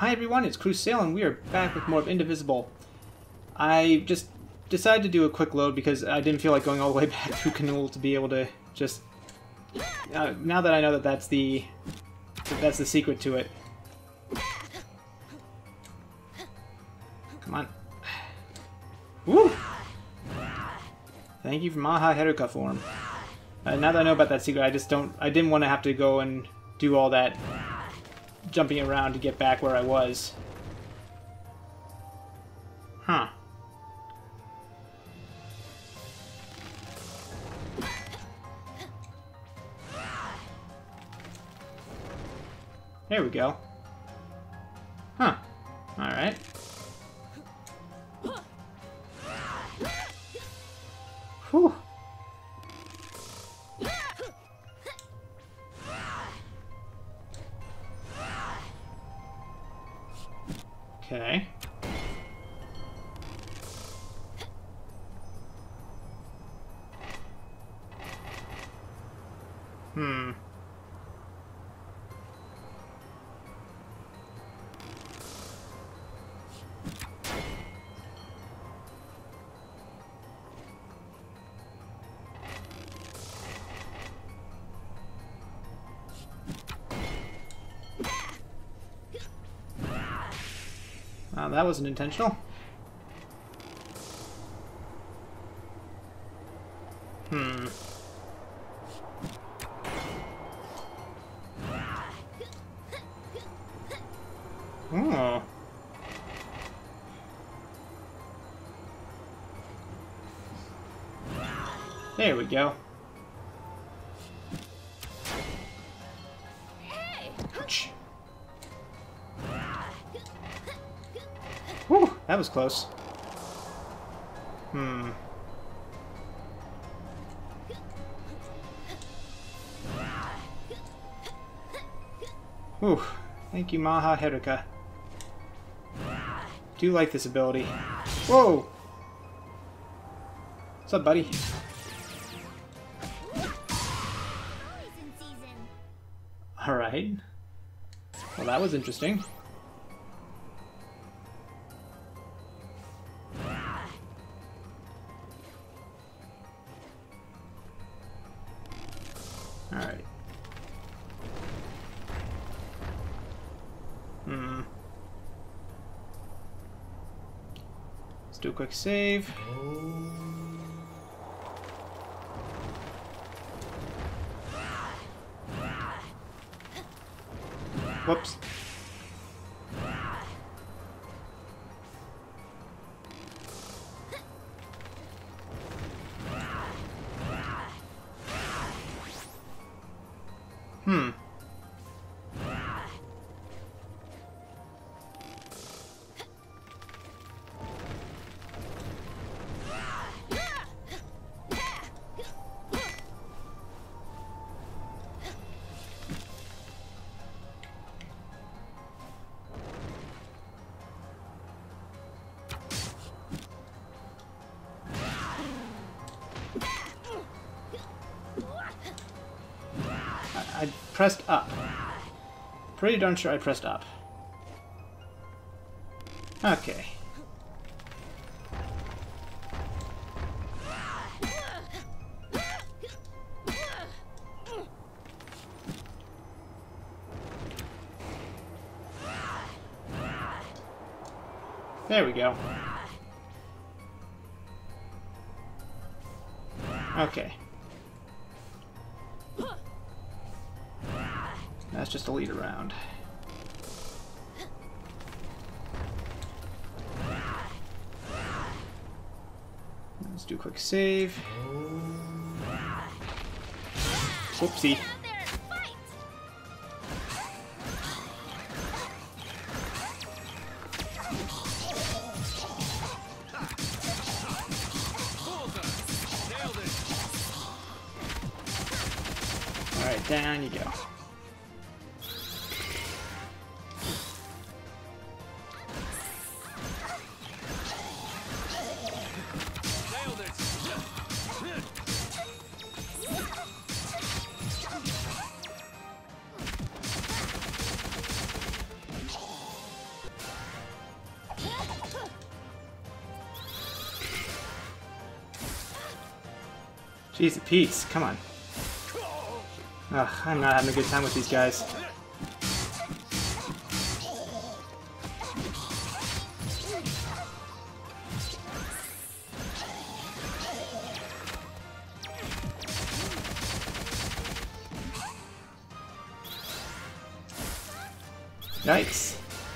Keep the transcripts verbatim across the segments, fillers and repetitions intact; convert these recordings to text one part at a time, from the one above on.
Hi everyone, it's Crusail and we are back with more of Indivisible. I just decided to do a quick load because I didn't feel like going all the way back through Canul to be able to just... Uh, now that I know that that's the... that that's the secret to it. Come on. Woo! Thank you for Maha Heruka form. Uh, now that I know about that secret, I just don't... I didn't want to have to go and do all that jumping around to get back where I was. Huh. There we go. Huh. Alright. Whew. Okay. Hmm. Wow, that wasn't intentional. Hmm. Oh. There we go. Ouch. Whew, that was close. Hmm. Whew. Thank you, Maha Heruka. Do like this ability. Whoa! What's up, buddy? Alright. Well, that was interesting. Alright. Hmm. Let's do a quick save. Whoops. Hmm. I pressed up. Pretty darn sure I pressed up. Okay. There we go. Okay. That's just a lead around. Let's do a quick save. Whoopsie. Alright, down you go. Jeez, Pete's, come on. Ugh, I'm not having a good time with these guys. Yikes.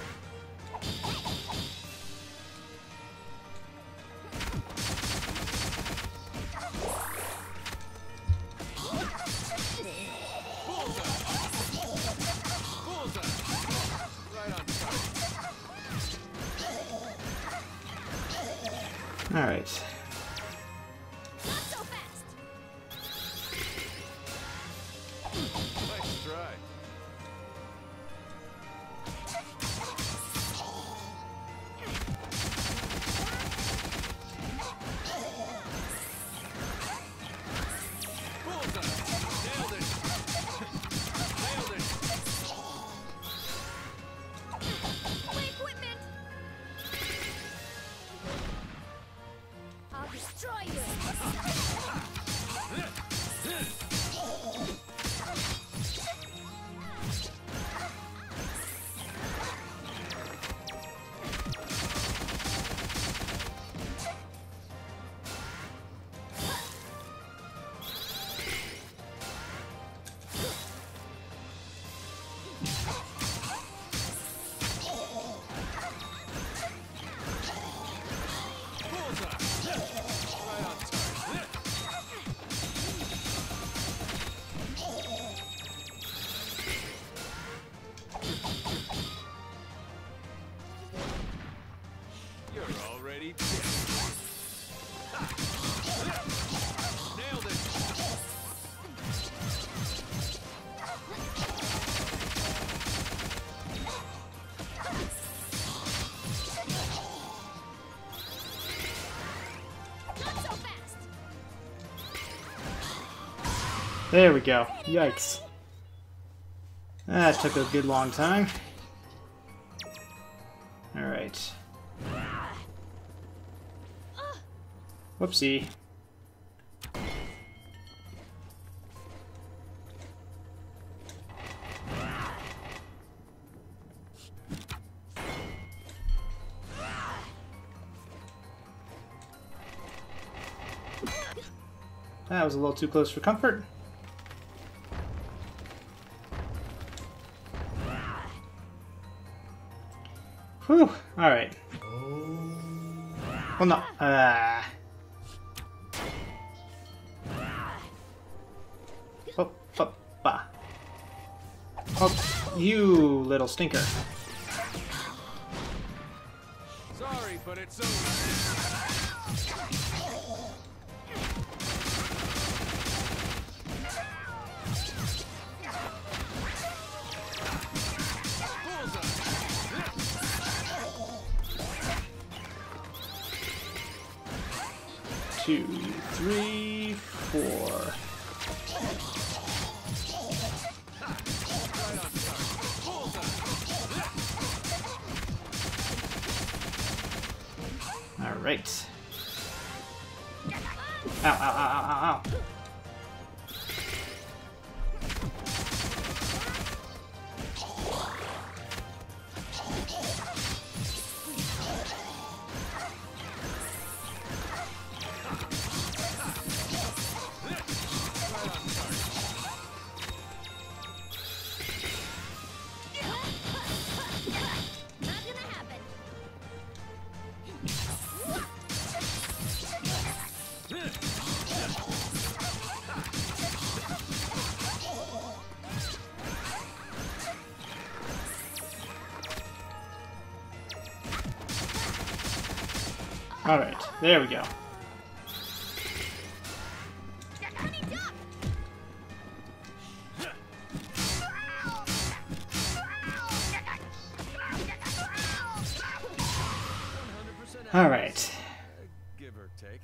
All right. Not so fast. Nice try. Nailed it. Nailed it. My equipment. I'll destroy you. You're already dead. Ha! Nailed it. Not so fast. There we go. Yikes. That took a good long time. Alright. Whoopsie. That was a little too close for comfort. Whew. Alright. Well, no. Uh... Oh, oh, bah. Oh, you little stinker. Sorry, but it's over. Two, three, four. All right. Ow, ow, ow, ow, ow, ow. Not gonna happen. All right, there we go. Honey duck. All right. Give or take.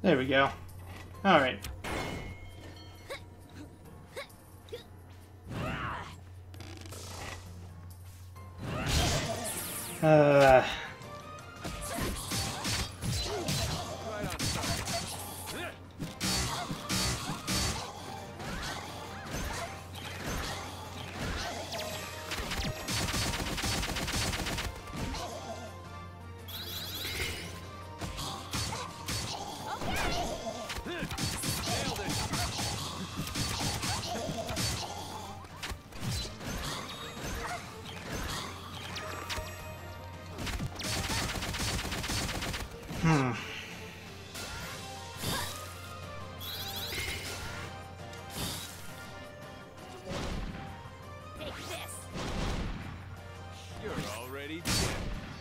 There we go. Alright. Uh... Right on target. Nailed it. Hmm. Take this. You're already dead.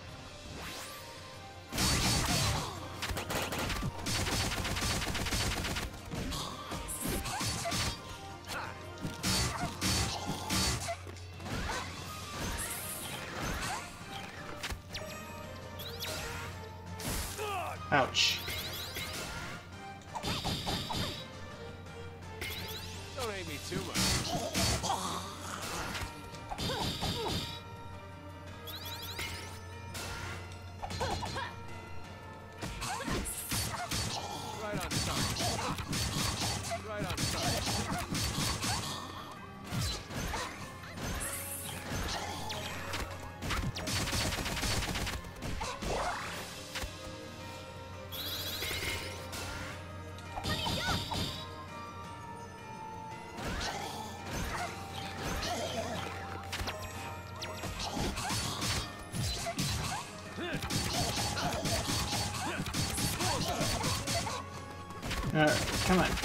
Ouch. Don't hate me too much. Right on target. Right on target. Alright, come on.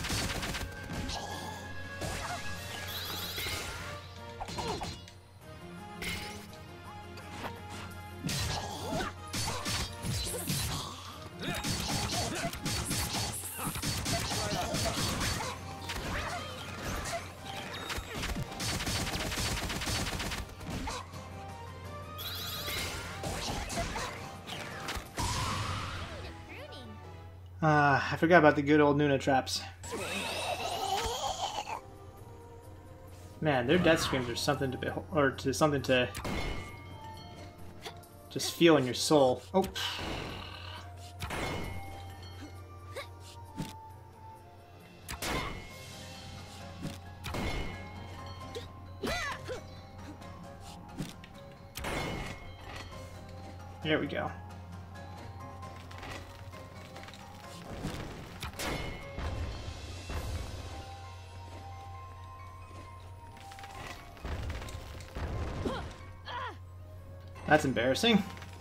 Pruning. Ah, I forgot about the good old Nuna traps. Man, their death screams are something to behold, or to something to just feel in your soul. Oh. There we go. That's embarrassing.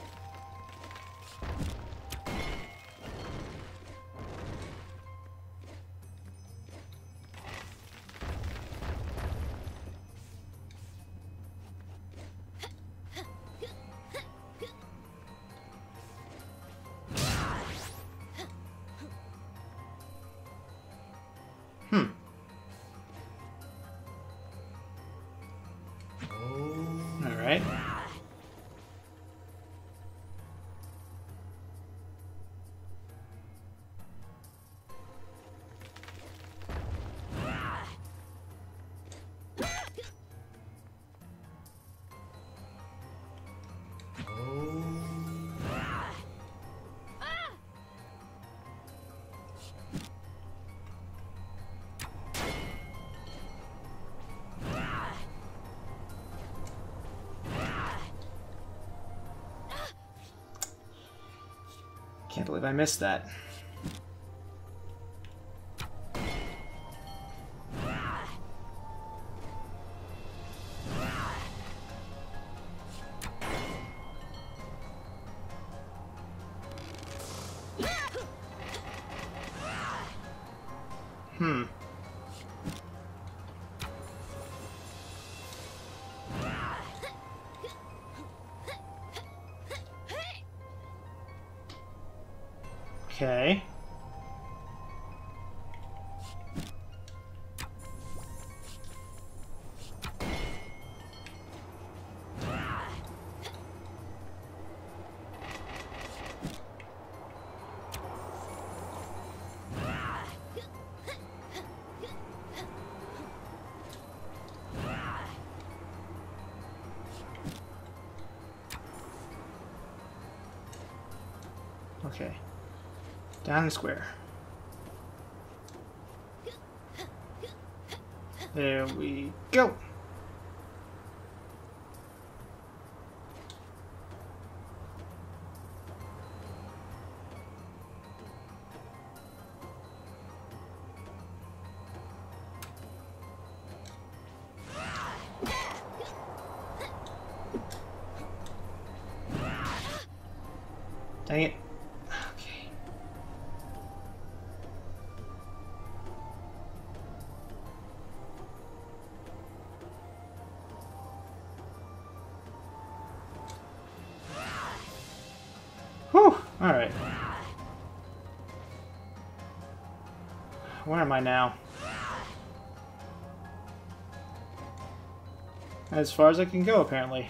Hmm. All right. Can't believe I missed that. Hmm. Okay. Okay. Down and square. There we go. Dang it. Okay. Whew! Alright. Where am I now? As far as I can go, apparently.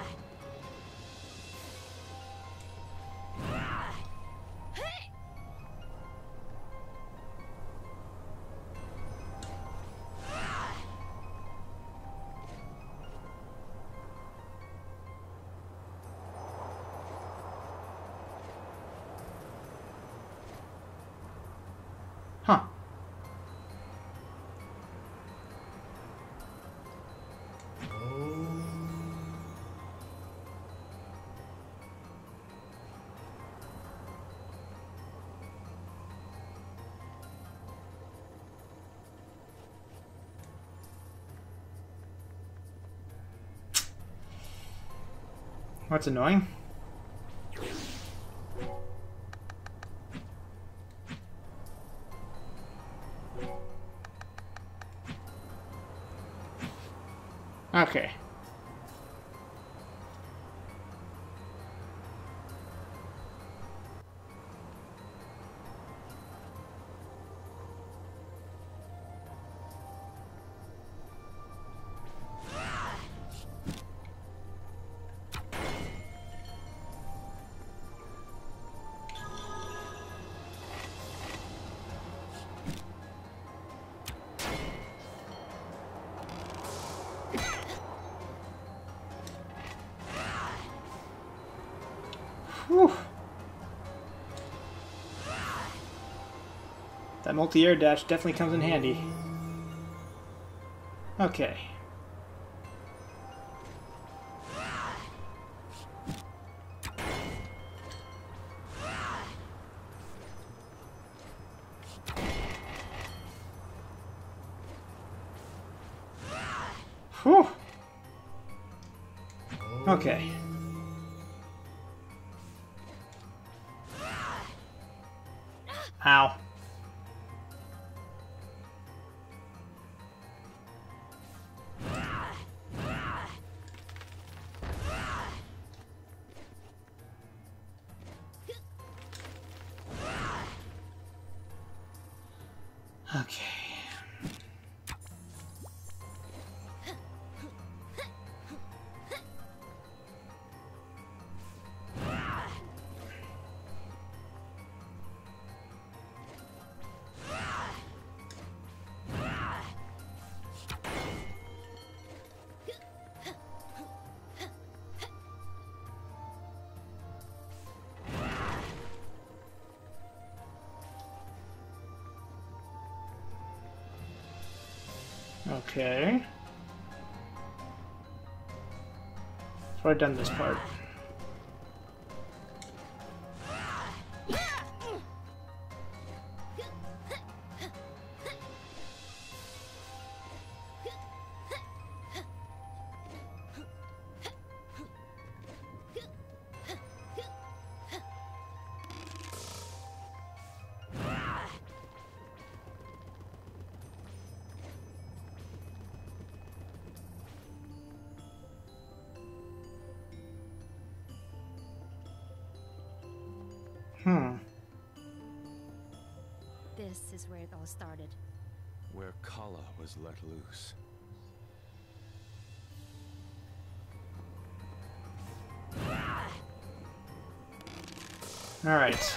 Huh. What's annoying? Okay. Whew. That multi-air dash definitely comes in handy. Okay. Whew. Okay. Ow. Okay. Okay. So I've done this part. Hmm. This is where it all started. Where Kala was let loose. All right.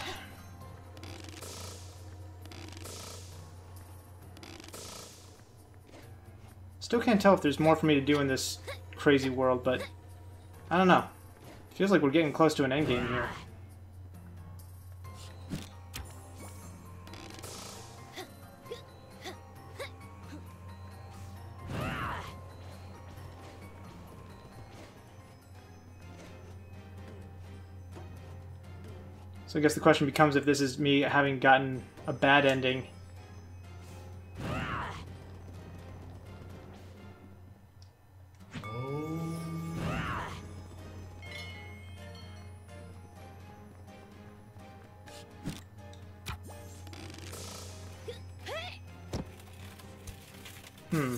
Still can't tell if there's more for me to do in this crazy world, but I don't know. Feels like we're getting close to an endgame here. So I guess the question becomes if this is me having gotten a bad ending. Hmm.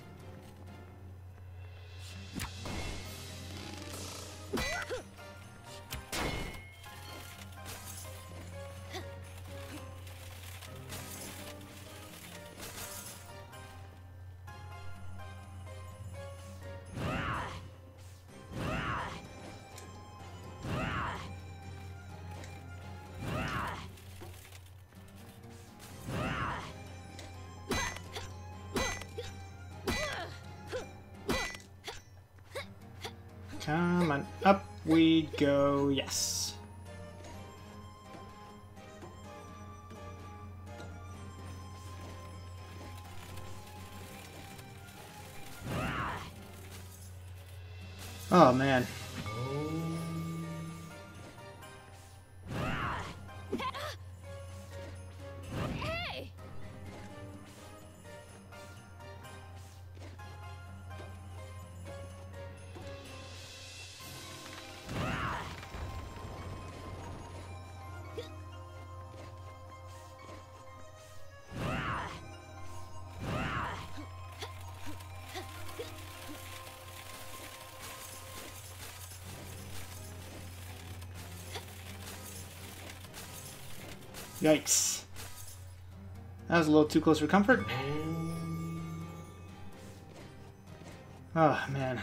Come on, up we go, yes. Oh man. Hey! Yikes. That was a little too close for comfort. Oh, man.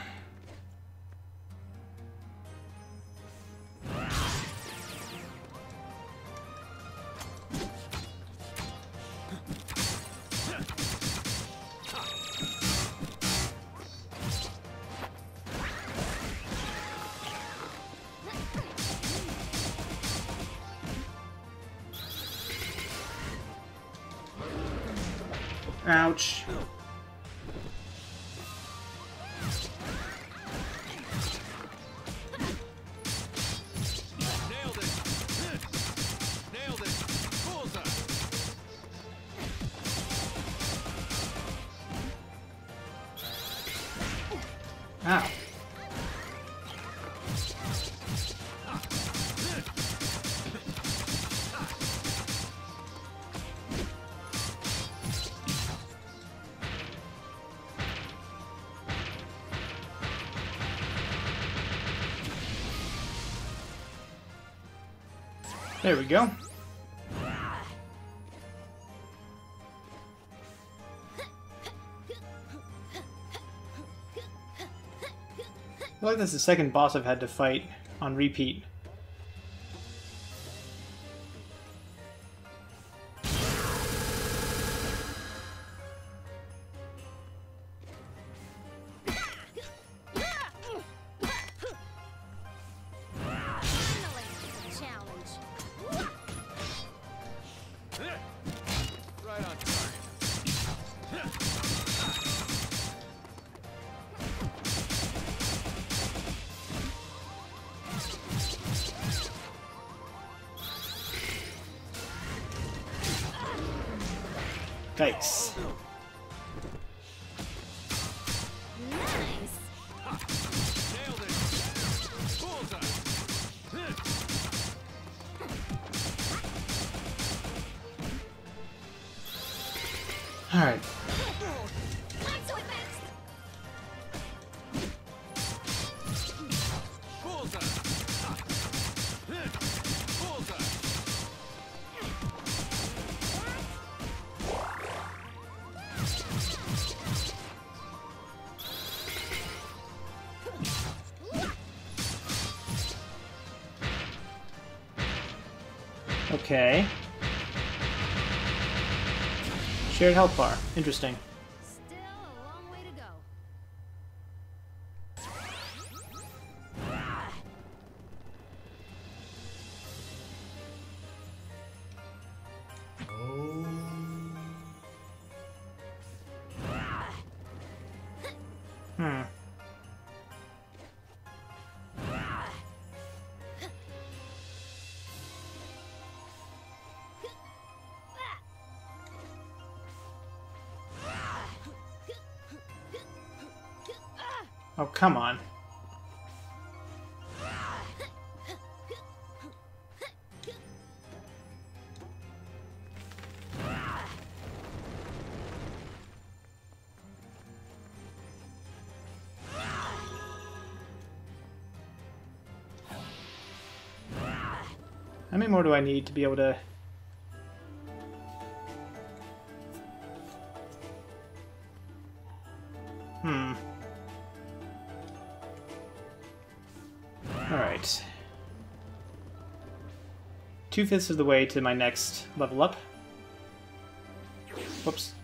Ouch. Nailed it. Nailed it. Bullseye. Ow. There we go. I feel like that's the second boss I've had to fight on repeat. Challenge. Right on target. Yikes. Nice. Nailed it. Bullseye. Alright. Not so advanced. Bullseye. Bullseye. Okay. Shared health bar. Interesting. Still a long way to go. Hmm. Oh, come on. How many more do I need to be able to... Hmm. Alright. Two-fifths of the way to my next level up. Whoops.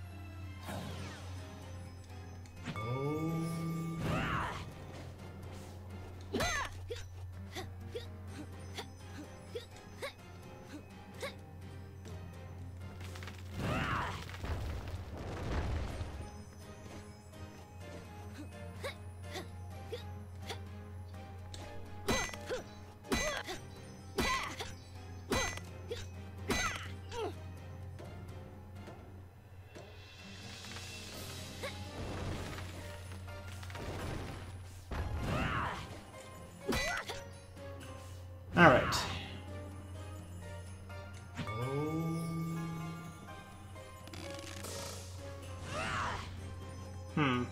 Alright. Hmm.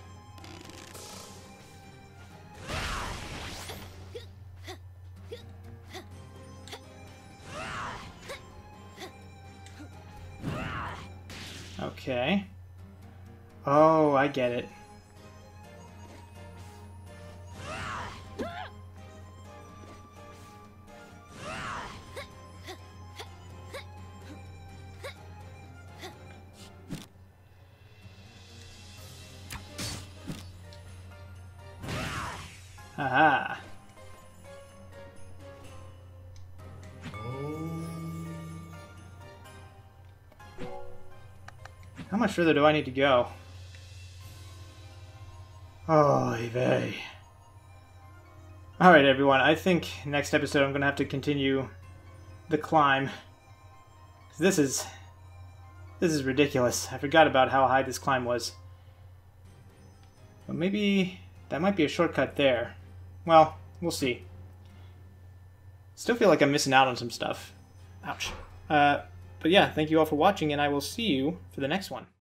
Okay. Oh, I get it. Aha. How much further do I need to go? Oh, vey. Alright, everyone. I think next episode I'm going to have to continue the climb. This is... This is ridiculous. I forgot about how high this climb was. But maybe that might be a shortcut there. Well, we'll see. Still feel like I'm missing out on some stuff. Ouch. Uh, but yeah, thank you all for watching, and I will see you for the next one.